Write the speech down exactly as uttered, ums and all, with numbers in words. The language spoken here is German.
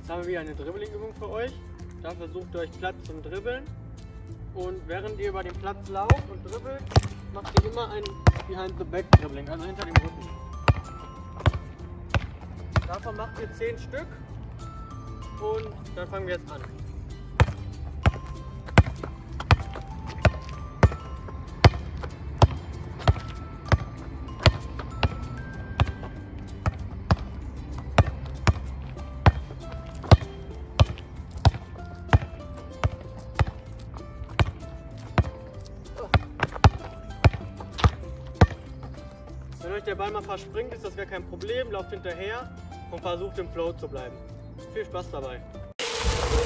Jetzt haben wir wieder eine Dribbling-Übung für euch. Da versucht ihr euch Platz zum Dribbeln. Und während ihr über den Platz lauft und dribbelt, macht ihr immer ein Behind-the-Back-Dribbling, also hinter dem Rücken. Davon macht ihr zehn Stück und dann fangen wir jetzt an. Wenn euch der Ball mal verspringt, ist das gar kein Problem. Lauft hinterher und versucht im Flow zu bleiben. Viel Spaß dabei!